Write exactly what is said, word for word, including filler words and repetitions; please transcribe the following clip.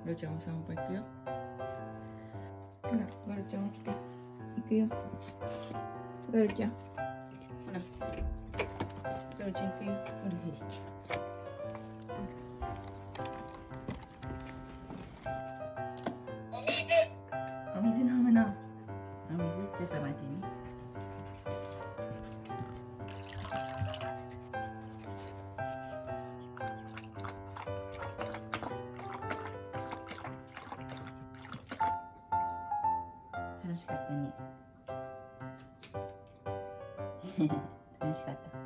ガルちゃんお散歩行くよ。ほら、ガルちゃん起きて。行くよ。ガルちゃん。ほら。ガルちゃん行くよ。ほら、へり。お水飲むの。お水ちょっと待ってね。楽しかったね。楽しかった。